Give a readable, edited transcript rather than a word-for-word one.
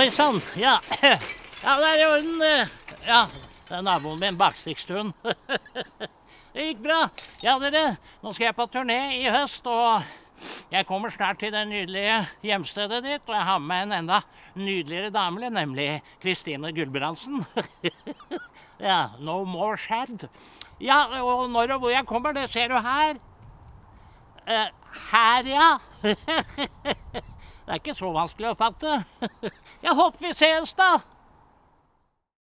Oi sann, ja. Ja, det er i orden. Ja, det er naboen min, Bakstikkstuen. Det gikk bra. Ja, dere, nå skal jeg på turné i høst, og jeg kommer snart til det nydelige hjemstedet ditt, og jeg har med meg en enda nydeligere dame, nemlig Kristine Gulbrandsen. Ja, no more shad. Ja, og når og hvor jeg kommer, det ser du her. Her, ja. Det er ikke så vanskelig å fatte. Jeg håper vi ses da.